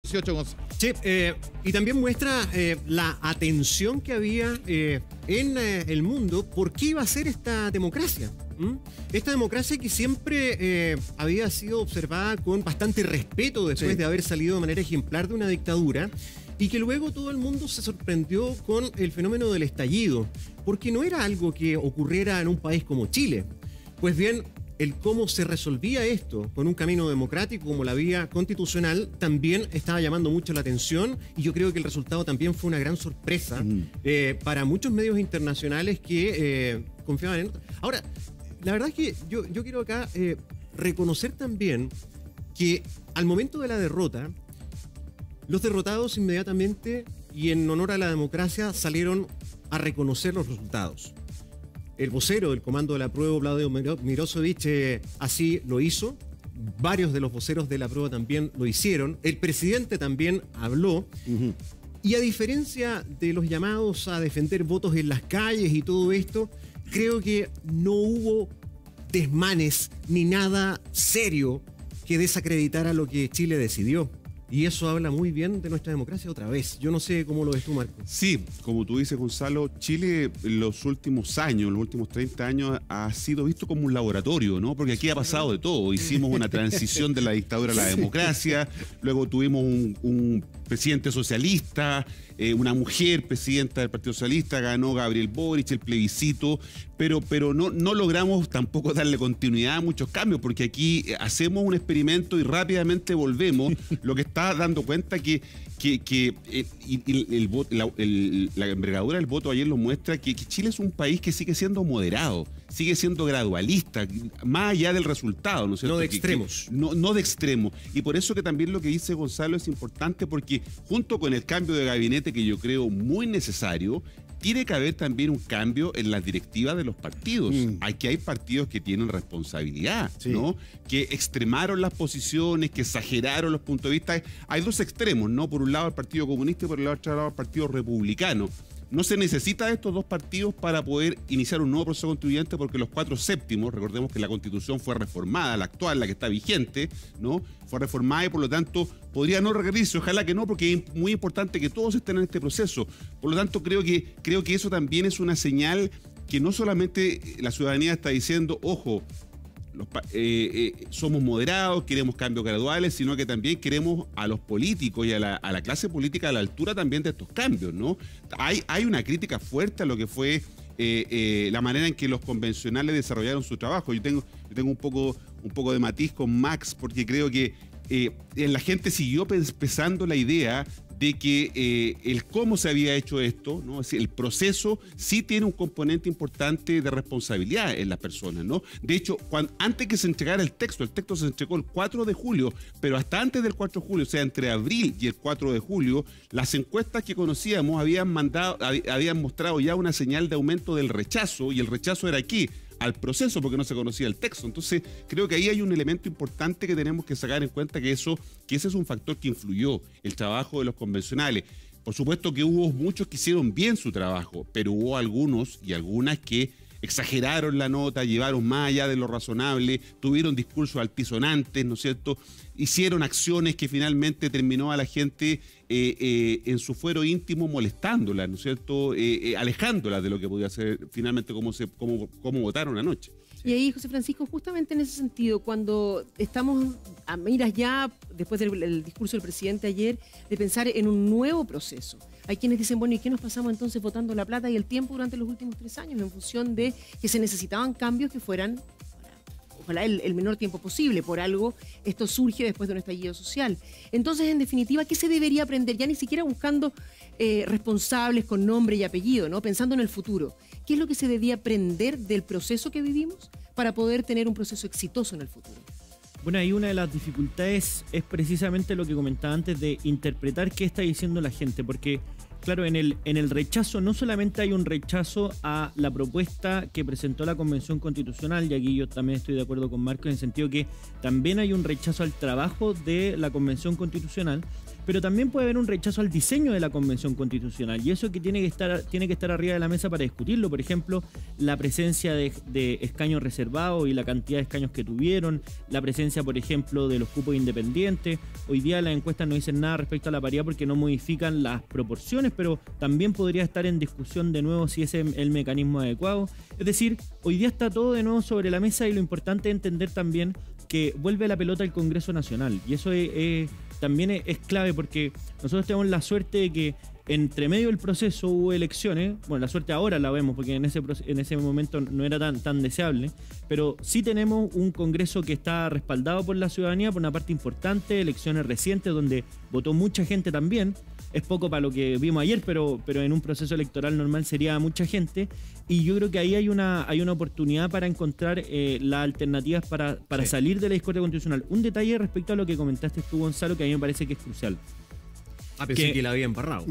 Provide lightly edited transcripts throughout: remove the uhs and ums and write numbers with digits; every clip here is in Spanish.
18, Gonzalo. Sí, y también muestra la atención que había en el mundo por qué iba a ser esta democracia. Esta democracia que siempre había sido observada con bastante respeto después de haber salido de manera ejemplar de una dictadura, y que luego todo el mundo se sorprendió con el fenómeno del estallido, porque no era algo que ocurriera en un país como Chile. Pues bien, el cómo se resolvía esto con un camino democrático como la vía constitucional también estaba llamando mucho la atención, y yo creo que el resultado también fue una gran sorpresa para muchos medios internacionales que confiaban en esto. Ahora, la verdad es que yo quiero acá reconocer también que al momento de la derrota, los derrotados inmediatamente y en honor a la democracia salieron a reconocer los resultados. El vocero del Comando de la Apruebo, Vladimir Mirosevic, así lo hizo. Varios de los voceros de la Apruebo también lo hicieron. El presidente también habló. Y a diferencia de los llamados a defender votos en las calles y todo esto, creo que no hubo desmanes ni nada serio que desacreditara lo que Chile decidió. Y eso habla muy bien de nuestra democracia otra vez. Yo no sé cómo lo ves tú, Marco. Sí, como tú dices, Gonzalo, Chile en los últimos años, los últimos 30 años, ha sido visto como un laboratorio, ¿no? Porque aquí ha pasado de todo. Hicimos una transición de la dictadura a la democracia, luego tuvimos un presidente socialista, una mujer presidenta del Partido Socialista, ganó Gabriel Boric, el plebiscito, pero no logramos tampoco darle continuidad a muchos cambios, porque aquí hacemos un experimento y rápidamente volvemos, lo que está dando cuenta que la envergadura del voto ayer lo muestra, que Chile es un país que sigue siendo moderado, sigue siendo gradualista, más allá del resultado, ¿no es cierto? No de extremos. No de extremos. Y por eso que también lo que dice Gonzalo es importante, porque junto con el cambio de gabinete, que yo creo muy necesario, tiene que haber también un cambio en las directivas de los partidos. Aquí hay partidos que tienen responsabilidad, ¿no? Que extremaron las posiciones, que exageraron los puntos de vista. Hay dos extremos, ¿no? Por un lado el Partido Comunista y por el otro lado el Partido Republicano. No se necesita de estos dos partidos para poder iniciar un nuevo proceso constituyente, porque los 4/7, recordemos que la Constitución fue reformada, la actual, la que está vigente, ¿no? Fue reformada y por lo tanto podría no requerirse, ojalá que no, porque es muy importante que todos estén en este proceso. Por lo tanto, creo que eso también es una señal que no solamente la ciudadanía está diciendo, ojo, somos moderados, queremos cambios graduales, sino que también queremos a los políticos y a la clase política a la altura también de estos cambios, ¿no? Hay una crítica fuerte a lo que fue la manera en que los convencionales desarrollaron su trabajo. Yo tengo un poco de matiz con Max, porque creo que la gente siguió pensando la idea de que el cómo se había hecho esto, ¿no? Es decir, el proceso sí tiene un componente importante de responsabilidad en las personas, ¿no? De hecho, antes que se entregara el texto se entregó el 4 de julio, pero hasta antes del 4 de julio, o sea, entre abril y el 4 de julio, las encuestas que conocíamos habían mostrado ya una señal de aumento del rechazo, y el rechazo era aquí, al proceso, porque no se conocía el texto. Entonces, creo que ahí hay un elemento importante que tenemos que sacar en cuenta, que ese es un factor que influyó el trabajo de los convencionales. Por supuesto que hubo muchos que hicieron bien su trabajo, pero hubo algunos y algunas que exageraron la nota, llevaron más allá de lo razonable, tuvieron discursos altisonantes, ¿no es cierto? Hicieron acciones que finalmente terminó a la gente en su fuero íntimo molestándola, ¿no es cierto? Alejándola de lo que podía ser finalmente cómo votaron anoche. Y ahí, José Francisco, justamente en ese sentido, cuando estamos a miras ya, después del discurso del presidente ayer, de pensar en un nuevo proceso. Hay quienes dicen, bueno, ¿y qué nos pasamos entonces votando la plata y el tiempo durante los últimos 3 años en función de que se necesitaban cambios que fueran, ojalá, el menor tiempo posible? Por algo esto surge después de un estallido social. Entonces, en definitiva, ¿qué se debería aprender? Ya ni siquiera buscando responsables con nombre y apellido, ¿no? Pensando en el futuro. ¿Qué es lo que se debía aprender del proceso que vivimos para poder tener un proceso exitoso en el futuro? Bueno, ahí una de las dificultades es precisamente lo que comentaba antes, de interpretar qué está diciendo la gente, porque claro, en el rechazo no solamente hay un rechazo a la propuesta que presentó la Convención Constitucional, y aquí yo también estoy de acuerdo con Marco en el sentido que también hay un rechazo al trabajo de la Convención Constitucional, pero también puede haber un rechazo al diseño de la Convención Constitucional, y eso que tiene que estar arriba de la mesa para discutirlo. Por ejemplo, la presencia de escaños reservados y la cantidad de escaños que tuvieron, la presencia, por ejemplo, de los cupos independientes. Hoy día las encuestas no dicen nada respecto a la paridad porque no modifican las proporciones, pero también podría estar en discusión de nuevo si ese es el mecanismo adecuado. Es decir, hoy día está todo de nuevo sobre la mesa, y lo importante es entender también que vuelve la pelota al Congreso Nacional, y eso también es clave, porque nosotros tenemos la suerte de que entre medio del proceso hubo elecciones. Bueno, la suerte ahora la vemos porque en ese momento no era tan deseable, pero sí tenemos un Congreso que está respaldado por la ciudadanía, por una parte importante, elecciones recientes donde votó mucha gente también. Es poco para lo que vimos ayer, pero en un proceso electoral normal sería mucha gente, y yo creo que ahí hay una oportunidad para encontrar las alternativas para salir de la discordia constitucional. Un detalle respecto a lo que comentaste tú, Gonzalo, que a mí me parece que es crucial. Pensé que la había embarrado.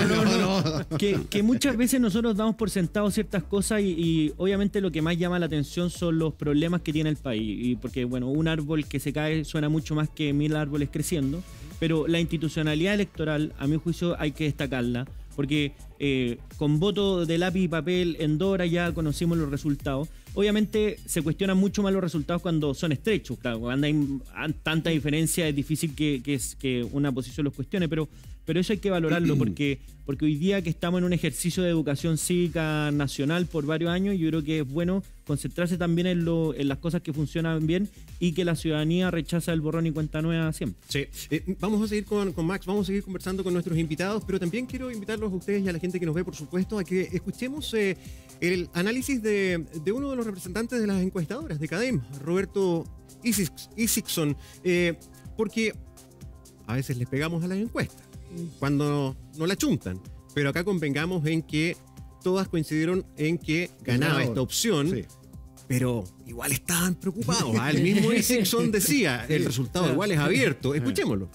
No. Que muchas veces nosotros damos por sentado ciertas cosas, y obviamente lo que más llama la atención son los problemas que tiene el país. Y porque, bueno, un árbol que se cae suena mucho más que 1000 árboles creciendo, pero la institucionalidad electoral, a mi juicio, hay que destacarla, porque con voto de lápiz y papel en 2 horas ya conocimos los resultados. Obviamente se cuestionan mucho más los resultados cuando son estrechos. Claro, cuando hay tanta diferencia es difícil que una posición los cuestione, pero eso hay que valorarlo porque hoy día que estamos en un ejercicio de educación cívica nacional por varios años, yo creo que es bueno concentrarse también en las cosas que funcionan bien, y que la ciudadanía rechaza el borrón y cuenta nueva siempre. Sí, vamos a seguir con Max, vamos a seguir conversando con nuestros invitados, pero también quiero invitarlos a ustedes y a la gente que nos ve, por supuesto, a que escuchemos el análisis de uno de los representantes de las encuestadoras de CADEM, Roberto Isixson, porque a veces les pegamos a las encuestas cuando no la chuntan, pero acá convengamos en que todas coincidieron en que ganaba esta opción. Sí. Pero igual estaban preocupados. El mismo Isixson decía, el resultado igual es abierto. Escuchémoslo.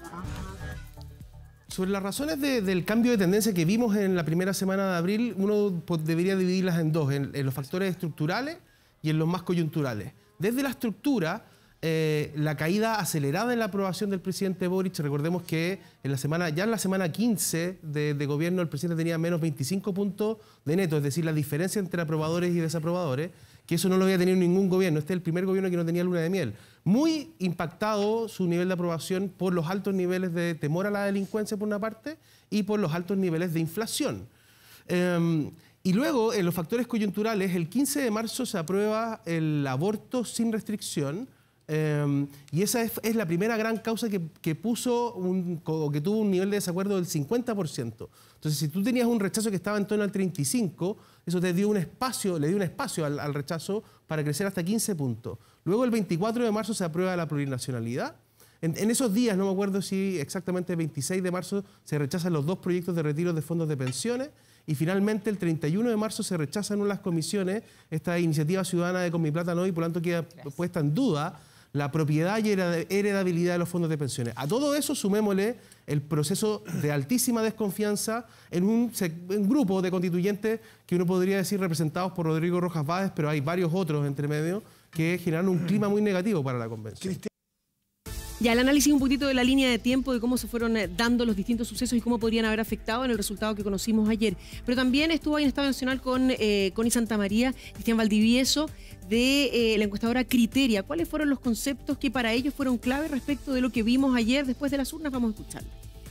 Sobre las razones del cambio de tendencia que vimos en la primera semana de abril, uno debería dividirlas en dos, en los factores estructurales y en los más coyunturales. Desde la estructura, la caída acelerada en la aprobación del presidente Boric. Recordemos que en la semana 15 de gobierno el presidente tenía menos 25 puntos de neto, es decir, la diferencia entre aprobadores y desaprobadores, que eso no lo había tenido ningún gobierno. Este es el primer gobierno que no tenía luna de miel. Muy impactado su nivel de aprobación por los altos niveles de temor a la delincuencia por una parte, y por los altos niveles de inflación. Y luego, en los factores coyunturales, el 15 de marzo se aprueba el aborto sin restricción, y esa es la primera gran causa que tuvo un nivel de desacuerdo del 50%. Entonces, si tú tenías un rechazo que estaba en torno al 35%, eso le dio un espacio al rechazo para crecer hasta 15 puntos. Luego, el 24 de marzo se aprueba la plurinacionalidad. En esos días, no me acuerdo si exactamente el 26 de marzo, se rechazan los 2 proyectos de retiro de fondos de pensiones, y finalmente el 31 de marzo se rechazan en las comisiones esta iniciativa ciudadana de Con mi plata no, y por lo tanto queda puesta en duda la propiedad y heredabilidad de los fondos de pensiones. A todo eso sumémosle el proceso de altísima desconfianza en un grupo de constituyentes que uno podría decir representados por Rodrigo Rojas Báez, pero hay varios otros entre medio que generaron un clima muy negativo para la convención. Ya, el análisis un poquito de la línea de tiempo, de cómo se fueron dando los distintos sucesos y cómo podrían haber afectado en el resultado que conocimos ayer. Pero también estuvo ahí en Estado Nacional con Connie Santamaría, Cristian Valdivieso, de la encuestadora Criteria. ¿Cuáles fueron los conceptos que para ellos fueron clave respecto de lo que vimos ayer después de las urnas? Vamos a escucharlo.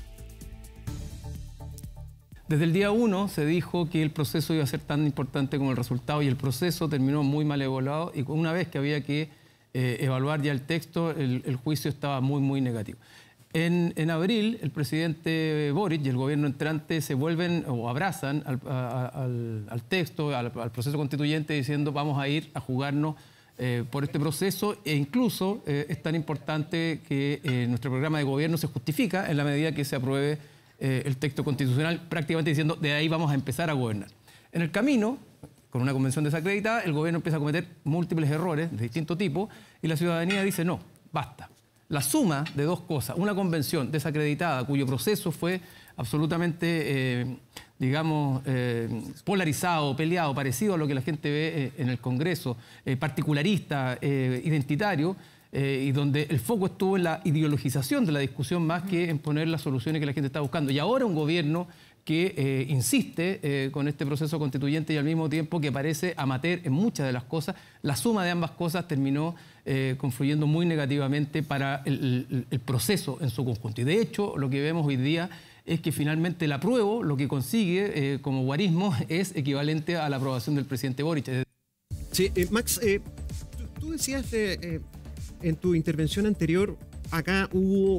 Desde el día 1 se dijo que el proceso iba a ser tan importante como el resultado, y el proceso terminó muy mal evaluado, y una vez que había que evaluar ya el texto, el juicio estaba muy negativo. En abril, el presidente Boric y el gobierno entrante se vuelven o abrazan al texto, al proceso constituyente, diciendo vamos a ir a jugarnos por este proceso, e incluso es tan importante que nuestro programa de gobierno se justifica en la medida que se apruebe el texto constitucional, prácticamente diciendo de ahí vamos a empezar a gobernar. En el camino, con una convención desacreditada, el gobierno empieza a cometer múltiples errores de distinto tipo, y la ciudadanía dice no, basta. La suma de dos cosas, una convención desacreditada cuyo proceso fue absolutamente, polarizado, peleado, parecido a lo que la gente ve en el Congreso, particularista, identitario, y donde el foco estuvo en la ideologización de la discusión más que en poner las soluciones que la gente está buscando. Y ahora un gobierno que insiste con este proceso constituyente y al mismo tiempo que parece amateur en muchas de las cosas, la suma de ambas cosas terminó confluyendo muy negativamente para el proceso en su conjunto. Y de hecho, lo que vemos hoy día es que finalmente el apruebo lo que consigue como guarismo es equivalente a la aprobación del presidente Boric. Sí, Max, tú decías en tu intervención anterior, acá hubo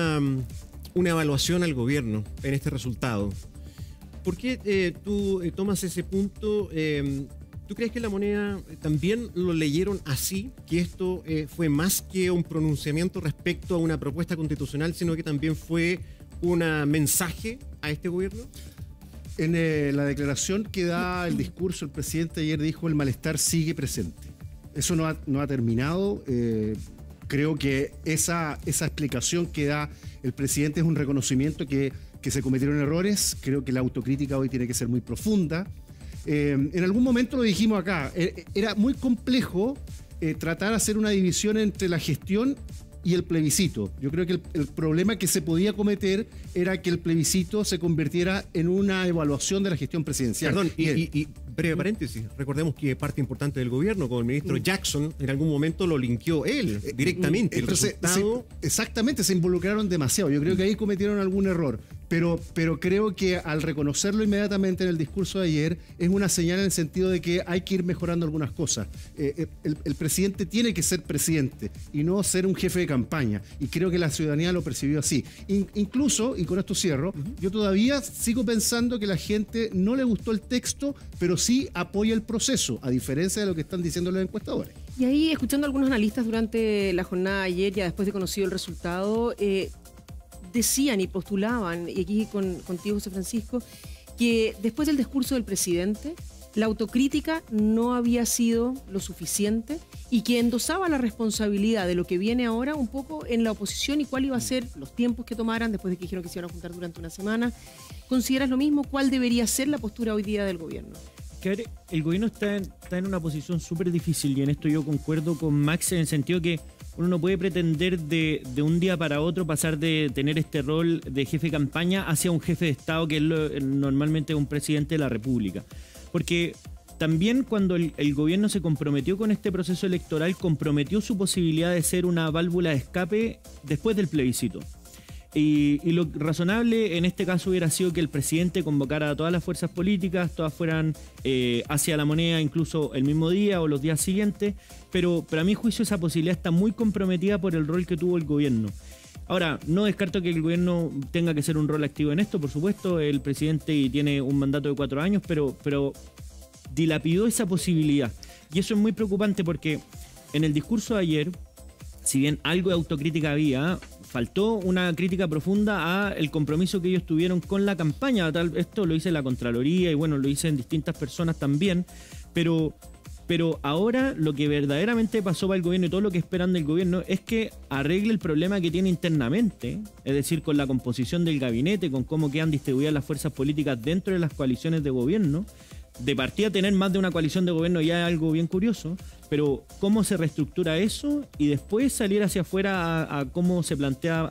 una evaluación al gobierno en este resultado. ¿Por qué tú tomas ese punto? ¿Tú crees que La Moneda también lo leyeron así? Que esto fue más que un pronunciamiento respecto a una propuesta constitucional, sino que también fue un mensaje a este gobierno. En la declaración que da el discurso, el presidente ayer dijo: el malestar sigue presente. Eso no ha terminado. Creo que esa explicación que da el presidente es un reconocimiento que se cometieron errores. Creo que la autocrítica hoy tiene que ser muy profunda. En algún momento lo dijimos acá, era muy complejo tratar de hacer una división entre la gestión y el plebiscito. Yo creo que el problema que se podía cometer era que el plebiscito se convirtiera en una evaluación de la gestión presidencial. Perdón, y breve paréntesis, recordemos que parte importante del gobierno, como el ministro Jackson, en algún momento lo linkeó él directamente. Entonces, exactamente, se involucraron demasiado. Yo creo que ahí cometieron algún error. Pero creo que al reconocerlo inmediatamente en el discurso de ayer es una señal en el sentido de que hay que ir mejorando algunas cosas. El presidente tiene que ser presidente y no ser un jefe de campaña. Y creo que la ciudadanía lo percibió así. Incluso, y con esto cierro, yo todavía sigo pensando que la gente no le gustó el texto, pero sí apoya el proceso, a diferencia de lo que están diciendo los encuestadores. Y ahí, escuchando a algunos analistas durante la jornada de ayer, ya después de conocido el resultado, decían y postulaban, y aquí contigo, José Francisco, que después del discurso del presidente, la autocrítica no había sido lo suficiente y que endosaba la responsabilidad de lo que viene ahora un poco en la oposición y cuál iba a ser los tiempos que tomaran después de que dijeron que se iban a juntar durante una semana. ¿Consideras lo mismo? ¿Cuál debería ser la postura hoy día del gobierno? Que el gobierno está en una posición súper difícil y en esto yo concuerdo con Max en el sentido que uno no puede pretender de un día para otro pasar de tener este rol de jefe de campaña hacia un jefe de Estado que es normalmente un presidente de la República. Porque también cuando el gobierno se comprometió con este proceso electoral, comprometió su posibilidad de ser una válvula de escape después del plebiscito. Y lo razonable en este caso hubiera sido que el presidente convocara a todas las fuerzas políticas, todas fueran hacia La Moneda incluso el mismo día o los días siguientes, pero a mi juicio esa posibilidad está muy comprometida por el rol que tuvo el gobierno. Ahora, no descarto que el gobierno tenga que ser un rol activo en esto, por supuesto, el presidente tiene un mandato de 4 años, pero dilapidó esa posibilidad. Y eso es muy preocupante porque en el discurso de ayer, si bien algo de autocrítica había, faltó una crítica profunda a el compromiso que ellos tuvieron con la campaña. Esto lo dice la Contraloría y bueno, lo dicen distintas personas también, pero ahora lo que verdaderamente pasó para el gobierno y todo lo que esperan del gobierno es que arregle el problema que tiene internamente, es decir, con la composición del gabinete, con cómo quedan distribuidas las fuerzas políticas dentro de las coaliciones de gobierno. De partida tener más de una coalición de gobierno ya es algo bien curioso, pero cómo se reestructura eso y después salir hacia afuera a cómo se plantea